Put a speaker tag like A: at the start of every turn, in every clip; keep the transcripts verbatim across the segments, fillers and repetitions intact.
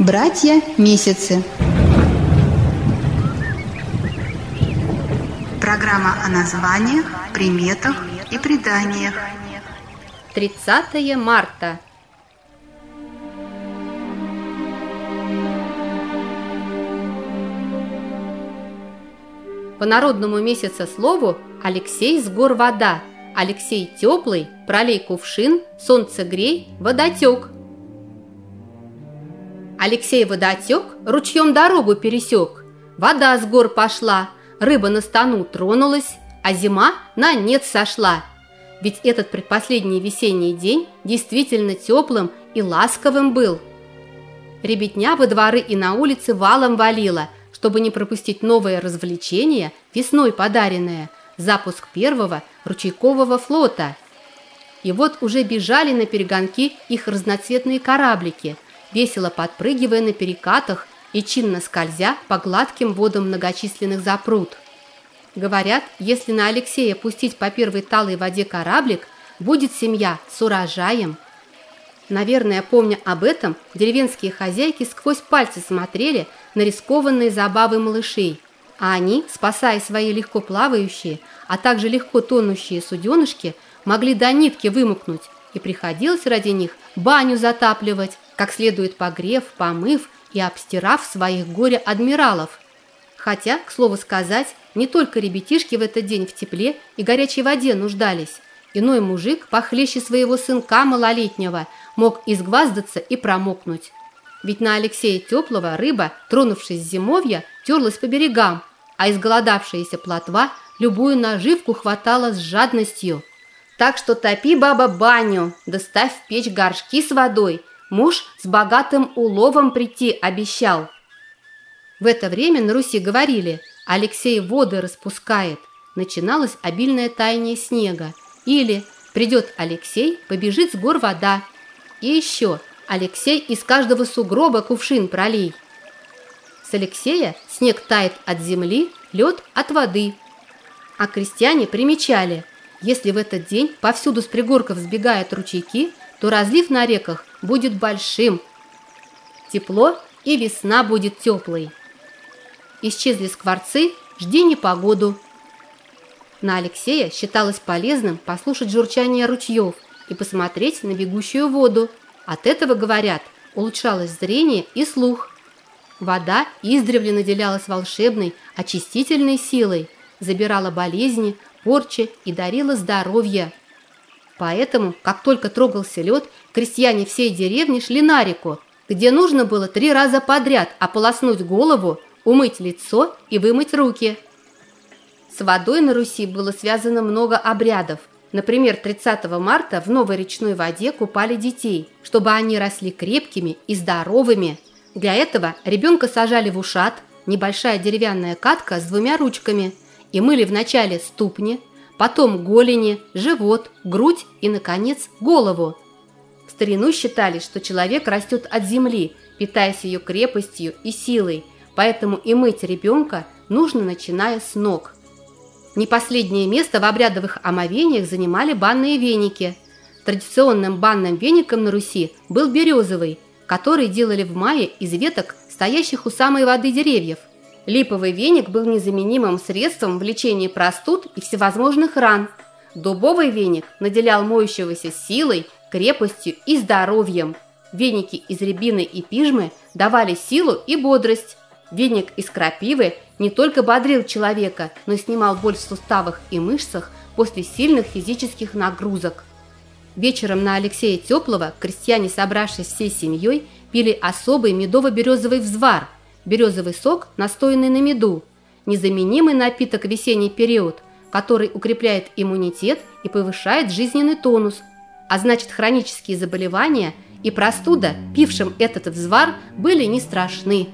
A: Братья Месяцы. Программа о названиях, приметах и преданиях.
B: тридцатое марта. По народному месяцеслову Алексей с гор вода, Алексей теплый, пролей кувшин, солнце грей, водотек. Алексей водотек ручьем дорогу пересек, вода с гор пошла, рыба на стану тронулась, а зима на нет сошла. Ведь этот предпоследний весенний день действительно теплым и ласковым был. Ребятня во дворы и на улице валом валила, чтобы не пропустить новое развлечение, весной подаренное – запуск первого ручейкового флота. И вот уже бежали на перегонки их разноцветные кораблики, весело подпрыгивая на перекатах и чинно скользя по гладким водам многочисленных запрут. Говорят, если на Алексея пустить по первой талой воде кораблик, будет семья с урожаем. Наверное, помня об этом, деревенские хозяйки сквозь пальцы смотрели на рискованные забавы малышей, а они, спасая свои легко плавающие, а также легко тонущие суденышки, могли до нитки вымокнуть, и приходилось ради них баню затапливать, как следует погрев, помыв и обстирав своих горе-адмиралов. Хотя, к слову сказать, не только ребятишки в этот день в тепле и горячей воде нуждались. Иной мужик, похлеще своего сынка малолетнего, мог изгваздаться и промокнуть. Ведь на Алексея Теплого рыба, тронувшись с зимовья, терлась по берегам, а изголодавшаяся плотва любую наживку хватала с жадностью. Так что топи, баба, баню, да ставь в печь горшки с водой, муж с богатым уловом прийти обещал. В это время на Руси говорили: Алексей воды распускает, начиналось обильное таяние снега, или придет Алексей, побежит с гор вода, и еще Алексей из каждого сугроба кувшин пролей. С Алексея снег тает от земли, лед от воды. А крестьяне примечали: если в этот день повсюду с пригорков сбегают ручейки, то разлив на реках будет большим. Тепло, и весна будет теплой. Исчезли скворцы, жди непогоду. На Алексея считалось полезным послушать журчание ручьев и посмотреть на бегущую воду. От этого, говорят, улучшалось зрение и слух. Вода издревле наделялась волшебной, очистительной силой, забирала болезни, порчи и дарила здоровье. Поэтому, как только трогался лед, крестьяне всей деревни шли на реку, где нужно было три раза подряд ополоснуть голову, умыть лицо и вымыть руки. С водой на Руси было связано много обрядов. Например, тридцатого марта в новой речной воде купали детей, чтобы они росли крепкими и здоровыми. Для этого ребенка сажали в ушат, небольшая деревянная катка с двумя ручками, и мыли вначале ступни, потом голени, живот, грудь и, наконец, голову. В старину считали, что человек растет от земли, питаясь ее крепостью и силой, поэтому и мыть ребенка нужно, начиная с ног. Не последнее место в обрядовых омовениях занимали банные веники. Традиционным банным веником на Руси был березовый, который делали в мае из веток, стоящих у самой воды деревьев. Липовый веник был незаменимым средством в лечении простуд и всевозможных ран. Дубовый веник наделял моющегося силой, крепостью и здоровьем. Веники из рябины и пижмы давали силу и бодрость. Веник из крапивы не только бодрил человека, но и снимал боль в суставах и мышцах после сильных физических нагрузок. Вечером на Алексея Теплого крестьяне, собравшись всей семьей, пили особый медово-березовый взвар, березовый сок, настоянный на меду, незаменимый напиток в весенний период, который укрепляет иммунитет и повышает жизненный тонус, а значит, хронические заболевания и простуда, пившим этот взвар, были не страшны.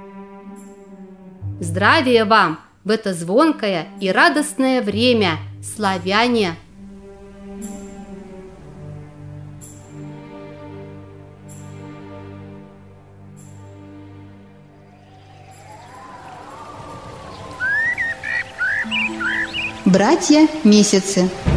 B: Здравия вам в это звонкое и радостное время, славяне!
A: Братья Месяцы.